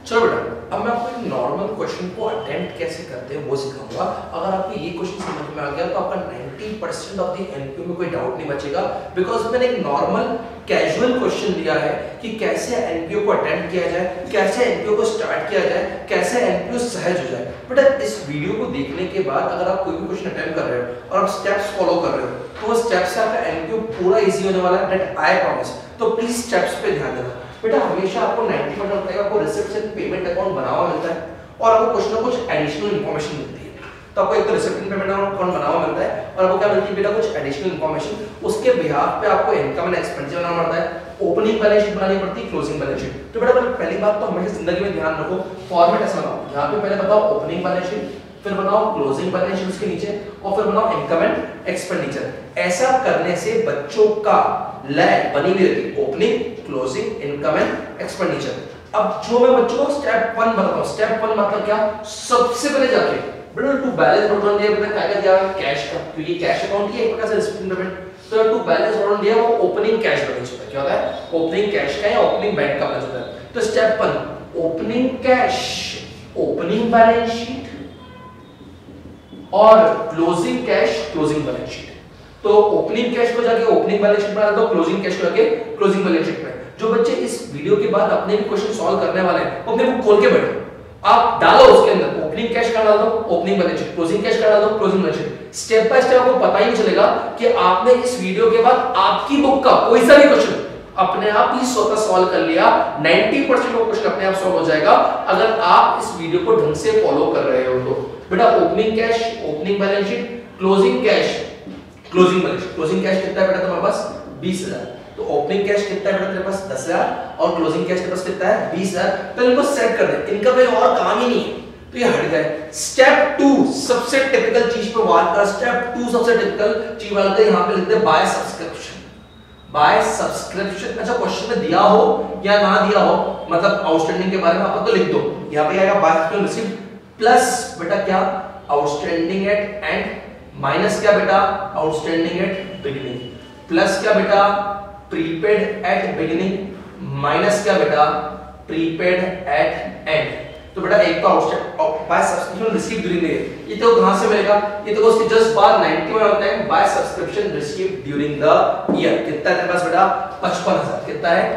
चलो बेटा, अब मैं आपको एक नॉर्मल क्वेश्चन को अटेम्प्ट कैसे करते हैं वो सिखाऊंगा। अगर आपको ये क्वेश्चन समझ में आ गया तो आपका 90% ऑफ द एनपीओ में कोई डाउट नहीं बचेगा, बिकॉज मैंने एक नॉर्मल कैजुअल क्वेश्चन दिया है कि कैसे एनपीओ को अटेम्प्ट किया जाए, कैसे एनपीओ को स्टार्ट किया जाए, कैसे एनपीओ सहज हो जाए। बेटा इस वीडियो को देखने के बाद अगर आप कोई भी क्वेश्चन अटेम्प्ट कर रहे हो और आप स्टेप्स फॉलो कर रहे हो तो वो स्टेप्स से आपका एनपीओ पूरा इजी होने वाला है, दैट आई प्रॉमिस। तो प्लीज स्टेप्स पे ध्यान देना। बेटा हमेशा आपको 90% तक आपको रिसिप्ट एंड पेमेंट अकाउंट बना हुआ मिलता है और आपको कुछ ना कुछ एडिशनल इंफॉर्मेशन मिलती है। तो आपको एक तो रिसिप्ट एंड पेमेंट अकाउंट बना हुआ मिलता है और आपको क्या मिलती है बेटा, कुछ एडिशनल इंफॉर्मेशन। उसके बिहाफ पे आपको इनकम एंड एक्सपेंडिचर बनाना पड़ता है, ओपनिंग बैलेंस शीट बनानी पड़ती है, क्लोजिंग बैलेंस शीट। तो बेटा पहली बात तो हमेशा जिंदगी में ध्यान रखो, फॉर्मेट ऐसा बनाओ, यहाँ पे पहले बताओ ओपनिंग बैलेंस शीट, फिर बनाओ क्लोजिंग बैलेंस शीट उसके नीचे, और फिर बनाओ इनकम एंड एक्सपेंडिचर। ऐसा करने से बच्चों का लय बनी हुई रहती है, opening, closing, income and expenditure. अब जो मैं बच्चों को स्टेप 1 बताता हूं, स्टेप 1 मतलब क्या, सबसे पहले जाके बेटा टू बैलेंस बटन दिया, बेटा क्या दिया है, कैश का, क्योंकि कैश अकाउंट ही एक प्रकार से रिसिप्ट पेमेंट। तो टू बैलेंस बटन दिया वो ओपनिंग कैश बैलेंस होता है। क्या होता है, ओपनिंग कैश का या ओपनिंग बैंक का बैलेंस होता है। तो step 1 opening cash, opening balance sheet और closing cash, closing balance sheet. तो ओपनिंग कैश को जाके ओपनिंग बैलेंस शीट बना दो, क्लोजिंग कैश को जाके क्लोजिंग बैलेंस शीट में। जो बच्चे इस वीडियो के बाद अपने भी क्वेश्चन सॉल्व करने वाले हैं, अपने बुक खोल के बैठो, आप डालो उसके अंदर ओपनिंग कैश का डाल दो, opening balance sheet, closing cash का डाल दो, closing balance sheet. Step by step आपको पता ही नहीं चलेगा कि आपने इस वीडियो के बाद आपकी बुक का कोई सा भी क्वेश्चन अपने आप ही स्वतः सॉल्व कर लिया। 90% ऑफ क्वेश्चन अपने आप सॉल्व हो जाएगा अगर आप इस वीडियो को ढंग से फॉलो कर रहे हो तो। बेटा opening cash, opening balance sheet, closing cash, closing balance sheet. Closing cash कितना है बेटा तुम्हारे पास, 20,000। तो ओपनिंग कैश कितना है बेटा तेरे पास, 10,000, और क्लोजिंग कैश तेरे पास कितना है, 20,000। तो इनको सेट कर दे, इनका कोई और काम ही नहीं है, तो ये हट गए। स्टेप 2 सबसे टिपिकल चीज पे वार कर, स्टेप 2 सबसे टिपिकल चीज वाला है, यहां पे लिखते हैं बाय सब्सक्रिप्शन। बाय सब्सक्रिप्शन, अच्छा क्वेश्चन में दिया हो या ना दिया हो, मतलब आउटस्टैंडिंग के बारे में आप तो लिख दो, यहां पे आएगा बाय सब्सक्रिप्शन रिसीव्ड प्लस बेटा क्या, आउटस्टैंडिंग एट एंड, माइनस क्या बेटा, आउटस्टैंडिंग एट बिगिनिंग, प्लस क्या बेटा, प्रीपेड एट बिगिनिंग, माइनस क्या बेटा, प्रीपेड एट एंड। तो बेटा एक तो by subscription receive during the year, ये तो कहां से मिलेगा, ये तो उसके जस्ट बाद 91 होता है, by subscription receive during the year. कितना है तेरे पास बेटा, 55,000। कितना है,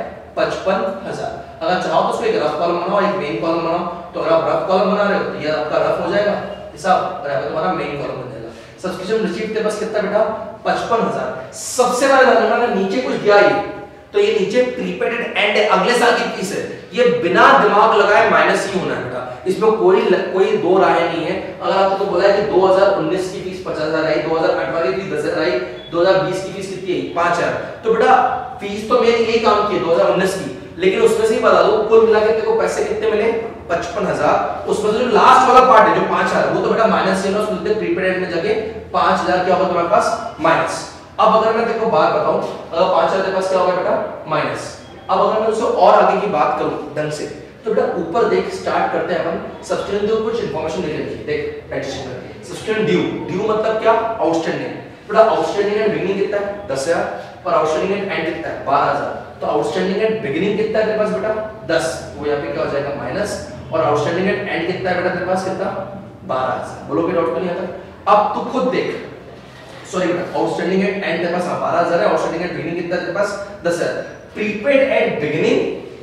55,000। अगर चाहो तो उसको एक रफ कॉलम बनाओ, एक मेन कॉलम बनाओ। तो अगर आप रफ कॉलम बना रहे हो तो ये आपका रफ हो जाएगा हिसाब, और तुम्हारा मेन कॉलम बन जाएगा। सब्सक्रिप्शन रिसीव तेरे पास कितना बेटा, 55,000। सबसे पहले अगर नीचे कुछ दिया ही तो ये नीचे प्रीपेड एंड अगले साल की फीस है, ये बिना दिमाग लगाए माइनस ही होना है बेटा, इसमें कोई दो राय नहीं है। अगर आपको तो बोला है कि 2019 की फीस 50,000 आई, 2018 की फीस 10,000 आई, 2020 की फीस कितनी आई, 5,000, तो बेटा फीस तो मेरी यही काम की है 2019 की, लेकिन उसमें से ही बता दो कुल मिला के तेरे को पैसे कितने मिले, 55,000। उसमें से जो लास्ट वाला पार्ट है जो 5,000 वो तो बेटा माइनस है ना, उसमें प्रीपेड में जाके 5,000 क्या होगा तुम्हारे पास, माइनस। अब अगर मैं तेरे को बात बताऊं, अगर 5,000 तेरे पास क्या होगा बेटा, माइनस। अब अगर मैं उससे और आगे की बात करूं ढंग से, तो बेटा ऊपर देख स्टार्ट करते हैं अपन। सब्सटेंस ड्यू कुछ इंफॉर्मेशन लिख रखी है, देख एडिशन में सब्सटेंस ड्यू, ड्यू मतलब क्या, आउटस्टैंडिंग। बेटा आउटस्टैंडिंग एट बिगिनिंग कितना है, 10,000, और आउटस्टैंडिंग एट एंड कितना है, 12,000। तो आउटस्टैंडिंग एट बिगिनिंग कितना है तेरे पास बेटा, 10, वो यहाँ पे क्या हो जाएगा माइनस, और आउटस्टैंडिंग एट एंड कितना है बेटा तेरे पास, कितना, 12,000। बोलो कोई डाउट तो नहीं आता। अब तू खुद देख, सॉरी बेटा आउटस्टैंडिंग एट एंड तेरे पास 12,000 है, आउटस्टैंडिंग एट बिगिनिंग कितना तेरे पास, 10,000। Prepaid at beginning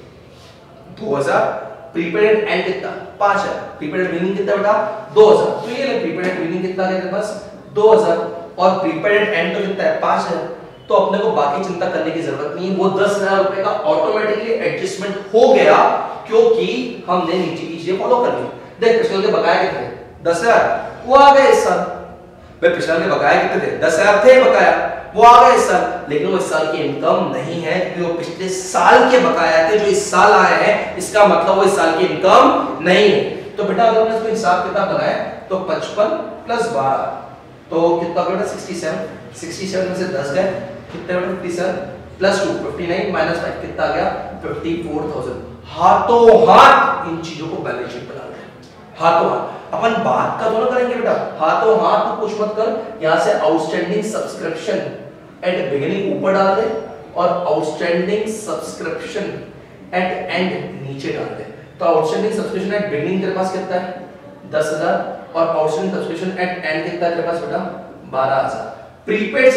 2,000, prepaid at end कितना, 5,000, प्रीपेड एट बिगिनिंग कितना बेटा, 2,000। तो ये ले प्रीपेड एट बिगिनिंग कितना है तेरे पास, 2,000, और प्रीपेड एट एंड तो कितना है, 5,000। तो अपने को बाकी चिंता करने की जरूरत नहीं है, वो 10,000 रुपए का ऑटोमेटिकली एडजस्टमेंट हो गया क्योंकि हमने नीचे की चीजें फॉलो कर ली। देख पिछले के बकाया कितने, 10,000, वो आ गए इस साल। भाई पिछले के बकाया कितने थे, 10,000 थे बकाया, वो आ गए इस साल, लेकिन वो इस साल की इनकम नहीं है क्योंकि वो पिछले साल के बकाया थे जो इस साल आए हैं, इसका मतलब वो इस साल की इनकम नहीं है। तो बेटा अगर हमने इसको हिसाब किताब लगाया तो 55 प्लस 12 तो कितना बेटा, 67, 67 में से 10 गए, कितने बेटा, 57 प्लस 2 59 माइनस 5 कितना आ गया, 54,000। हाथों हाथ इन चीजों को बैलेंस शीट बना लें, हाथों हाथ। अपन बात का दोनों करेंगे बेटा, हाथों हाथ तो कुछ मत कर, यहां से आउटस्टैंडिंग सब्सक्रिप्शन एट बिगिनिंग ऊपर डाल दे और आउटस्टैंडिंग सब्सक्रिप्शन एट एंड नीचे डाल दे। तो आउटस्टैंडिंग सब्सक्रिप्शन एट बिगिनिंग तेरे पास कितना है 10,000 और आउटस्टैंडिंग सब्सक्रिप्शन एट एंड कितना है तेरे पास बेटा 12,000। प्रीपेड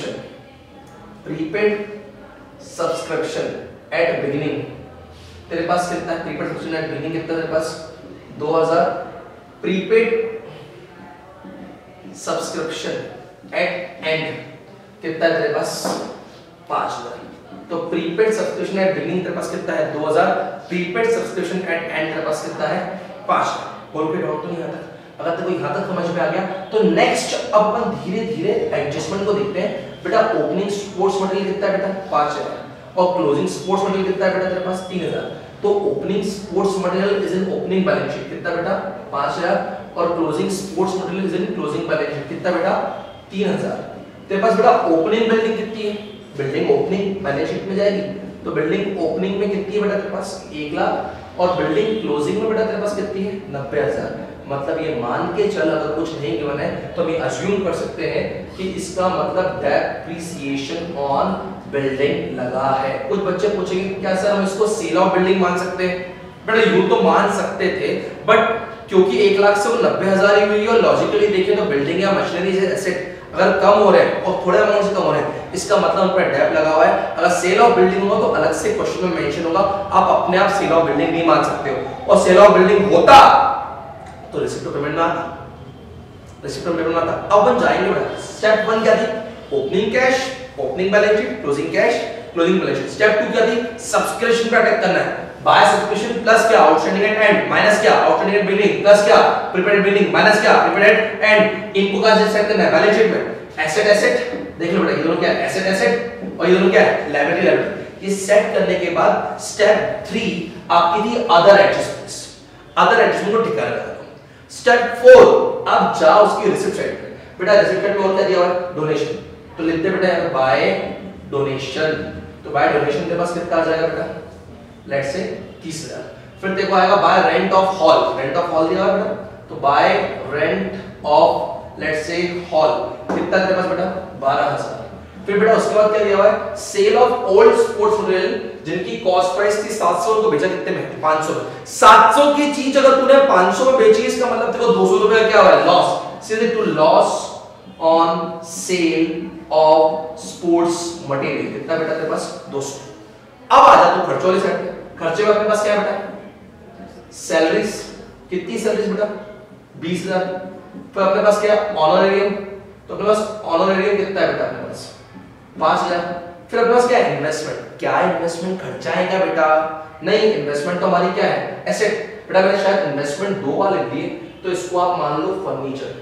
सब्सक्रिप्शन एट बिगिनिंग तेरे पास कितना है, प्रीपेड सब्सक्रिप्शन एट बिगिनिंग कितना है तेरे पास 2,000। प्रीपेड सब्सक्रिप्शन एट एंड कितना है तेरे पास 5,000। तो प्रीपेड सब्सक्रिप्शन एट बिगिनिंग तेरे पास कितना है 2,000, प्रीपेड सब्सक्रिप्शन एट एंड तेरे पास कितना है 5,000। और कोई डाउट तो नहीं आता? अगर तेरे को यहां तक समझ में आ गया तो नेक्स्ट अब अपन धीरे धीरे एडजस्टमेंट को देखते हैं। बेटा ओपनिंग स्पोर्ट्स मटेरियल कितना है बेटा 5,000 और क्लोजिंग स्पोर्ट्स मटेरियल कितना है बेटा तेरे पास 3,000। तो opening sports material is in opening balance sheet कितना बेटा 5,000 और closing sports material is in closing balance sheet कितना बेटा 3,000। तेरे पास बेटा ओपनिंग बिल्डिंग कितनी है, बिल्डिंग ओपनिंग बैलेंस शीट में जाएगी तो बिल्डिंग ओपनिंग में कितनी है बेटा तेरे पास 1 लाख और बिल्डिंग क्लोजिंग में बेटा तेरे पास कितनी है 90,000। मतलब ये मान के चल अगर कुछ नहीं गिवन है तो हम अज्यूम कर सकते हैं कि इसका मतलब डेप्रिसिएशन ऑन बिल्डिंग लगा है। कुछ बच्चे पूछेंगे क्या सर हम इसको सेल ऑफ बिल्डिंग मान सकते हैं? बेटा यूं तो मान सकते थे बट क्योंकि 1 लाख से वो 90,000 ही हुई और लॉजिकली देखें तो बिल्डिंग या मशीनरी जैसे एसेट अगर कम हो रहे हैं और थोड़े अमाउंट से कम हो रहे हैं इसका मतलब उन पर डेप लगा हुआ है। अगर सेल ऑफ बिल्डिंग होगा तो अलग से क्वेश्चन में मेंशन होगा, आप अपने आप सेल ऑफ बिल्डिंग नहीं मान सकते हो। और सेल ऑफ बिल्डिंग होता तो रिसिप्ट टू पेमेंट में आता, रिसिप्ट टू पेमेंट में आता। अब हम जाएंगे बेटा स्टेप 1 क्या थी opening cash, opening balance sheet, closing cash, closing balance sheet. Step 2 क्या थी सब्सक्रिप्शन पे अटैक करना है। बाय सब्सक्रिप्शन प्लस क्या आउटस्टैंडिंग एट एंड माइनस क्या आउटस्टैंडिंग एट बिगिनिंग प्लस क्या प्रीपेड बिगिनिंग माइनस क्या प्रीपेड एट एंड। इनको का सेट करना है बैलेंस शीट में। एसेट एसेट देख लो बेटा ये दोनों क्या है एसेट एसेट और ये दोनों क्या है लायबिलिटी लायबिलिटी। ये सेट करने के बाद स्टेप 3 आपकी थी अदर एडजस्टमेंट्स, अदर एडजस्टमेंट को ठिकाने लगा दो। स्टेप 4 अब जाओ उसकी रिसिप्ट साइड पे। बेटा रिसिप्ट साइड पे और क्या दिया हुआ है डोनेशन, तो लिखते बेटा यहां पे बाय डोनेशन। तो बाय डोनेशन के पास कितना आ जाएगा बेटा लेट्स से 30,000। फिर देखो आएगा by rent of hall, rent of hall दिया हुआ है बेटा तो बाय रेंट ऑफ लेट्स से हॉल कितना तेरे पास बेटा 12,000। फिर बेटा उसके बाद क्या दिया हुआ है sale of old sports material जिनकी कॉस्ट प्राइस थी 700 उनको बेचा कितने में 500 में। 700 की चीज अगर तूने 500 में बेची इसका मतलब तेरे को 200 रुपए का क्या हुआ है लॉस। सीधे to loss on sale of sports material कितना बेटा तेरे पास 200। अब आ जा तू खर्चों वाली साइड पे। खर्चे में अपने पास क्या है बेटा सैलरीज, कितनी सैलरीज बेटा 20,000। फिर अपने पास क्या ऑनरेरियम, तो अपने पास ऑनरेरियम कितना है बेटा अपने पास 5,000। फिर अपने पास क्या है इन्वेस्टमेंट, क्या इन्वेस्टमेंट खर्चा है क्या बेटा नहीं, इन्वेस्टमेंट तो हमारी क्या है एसेट। बेटा मैंने शायद इन्वेस्टमेंट 2 बार लिख दिए तो इसको आप मान लो फर्नीचर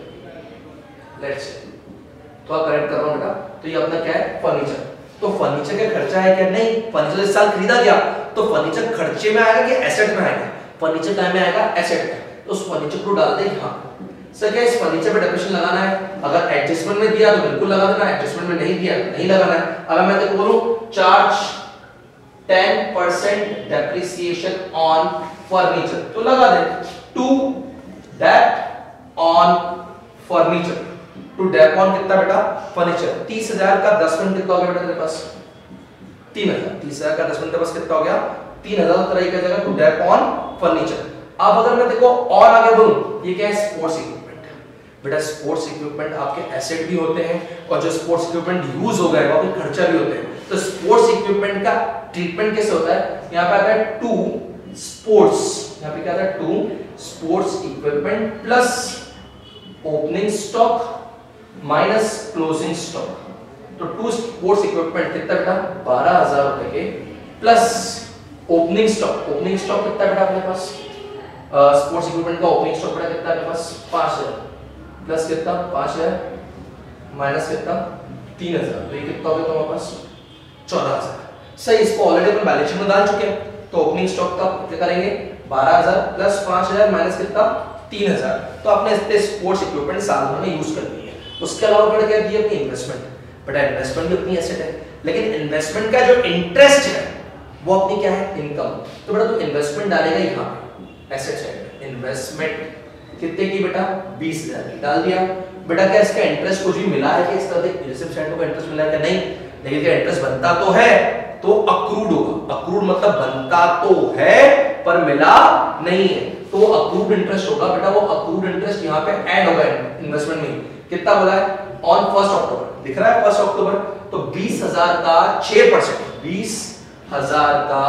लेट्स से, तो आप करेक्ट कर रहा हूं बेटा। तो ये अपना क्या है फर्नीचर, तो फर्नीचर का खर्चा है क्या नहीं, फर्नीचर इस साल खरीदा गया तो फर्नीचर खर्चे में आएगा कि एसेट में आएगा, फर्नीचर कहां में आएगा एसेट में। तो उस फर्नीचर को डाल दे यहां। सर क्या इस फर्नीचर पे डेप्रिसिएशन लगाना है, अगर एडजस्टमेंट में दिया तो बिल्कुल लगा देना, एडजस्टमेंट में नहीं दिया तो नहीं लगाना है। अगर मैं तेरे को बोलूं चार्ज 10% डेप्रिसिएशन ऑन फर्नीचर तो लगा दे to dep on furniture, to dep on कितना बेटा फर्नीचर। 30,000 का 10% कितना हो गया बेटा तेरे पास 3,000। 30,000 का 10% तेरे पास कितना हो गया 3,000 तो तरह का जगह टू डेप ऑन फर्नीचर। अब अगर मैं देखो और आगे बोलूं ये क्या है स्पोर्ट्स इक्विपमेंट। बेटा स्पोर्ट्स इक्विपमेंट आपके एसेट भी होते हैं और जो स्पोर्ट्स इक्विपमेंट यूज हो गए वो आपके खर्चा भी होते हैं। तो स्पोर्ट्स इक्विपमेंट का ट्रीटमेंट कैसे होता है, यहाँ पे आता है टू स्पोर्ट्स, यहाँ पे क्या आता है to sports equipment plus opening stock minus closing stock. तो टू स्पोर्ट्स इक्विपमेंट कितना बेटा 12,000 रुपए के plus opening stock, opening stock कितना बेटा अपने पास स्पोर्ट्स इक्विपमेंट का ओपनिंग स्टॉक बेटा कितना अपने पास 5,000 प्लस कितना 5,000 माइनस कितना 3,000, तो ये कितना हो गया तुम्हारे पास 14,000। सही, इसको ऑलरेडी अपन बैलेंस शीट में डाल चुके हैं। तो ओपनिंग स्टॉक का क्या करेंगे 12,000 प्लस 5,000 माइनस कितना 3,000, तो आपने इतने स्पोर्ट्स इक्विपमेंट साल भर में यूज कर लिए। उसके अलावा बेटा क्या दिया अपनी इन्वेस्टमेंट, बेटा इन्वेस्टमेंट भी अपनी एसेट है लेकिन इन्वेस्टमेंट का जो इंटरेस्ट है वो अपनी क्या है इनकम। तो बेटा तू इन्वेस्टमेंट डालेगा यहाँ एसेट साइड में, इन्वेस्टमेंट कितने की बेटा 20,000 की डाल दिया। बेटा क्या इसका इंटरेस्ट कुछ भी मिला है कि इस तरह से रिसिप्ट साइड को इंटरेस्ट मिला है क्या नहीं, लेकिन क्या इंटरेस्ट बनता तो है तो अक्रूड होगा। अक्रूड मतलब बनता तो है पर मिला नहीं है, तो अक्रूड इंटरेस्ट होगा बेटा, वो अक्रूड इंटरेस्ट यहाँ पे ऐड होगा इन्वेस्टमेंट में। कितना बोला है? ऑन 1 अक्टूबर, दिख रहा है 1 अक्टूबर, तो 20,000 का 6%, 20,000 का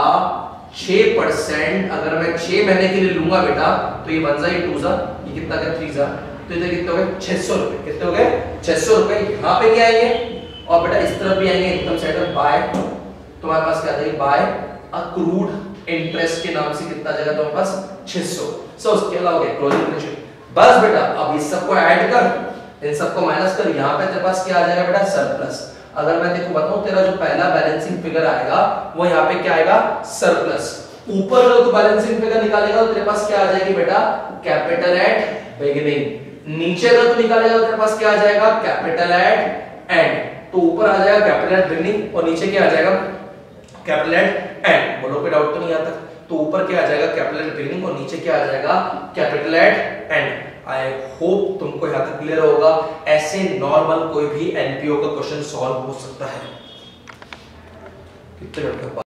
6% अगर मैं 6 महीने के लिए लूंगा बेटा, तो ये बन जाए 2 ये कितना का 3 तो इधर कितने हो गए? 600 रुपए। कितने हो गए? 600 रुपए। यहाँ पे क्या आएंगे और बेटा इस तरफ भी आएंगे इनकम साइड में बाय, तुम्हारे पास क्या आ जाएगी? बाय अक्रूड इंटरेस्ट के नाम से कितना आ जाएगा तुम्हारे पास? 600। सो उसके अलावा क्लोजिंग बैलेंस शीट। बस बेटा अब इस सबको ऐड कर, इन सबको माइनस कर, यहाँ पे तेरे पास क्या आ जाएगा बेटा? सरप्लस। अगर मैं देखो बताऊं, तेरा जो पहला बैलेंसिंग फिगर आएगा वो यहाँ पे क्या आएगा? सरप्लस। ऊपर अगर तू बैलेंसिंग फिगर निकालेगा तो तेरे पास क्या आ जाएगी बेटा? Capital at beginning. नीचे अगर तू निकालेगा तो तेरे पास क्या आ जाएगा? Capital at end. तो ऊपर आ जाएगा कैपिटल एट बिगिनिंग और नीचे क्या आ जाएगा? Capital at end. बोलो कोई डाउट तो नहीं आता? तो ऊपर क्या आ जाएगा? कैपिटल एट बिगिनिंग और नीचे क्या आ जाएगा? Capital at end. I hope तुमको यहाँ तक क्लियर होगा। ऐसे नॉर्मल कोई भी एनपीओ का क्वेश्चन सॉल्व हो सकता है। कितने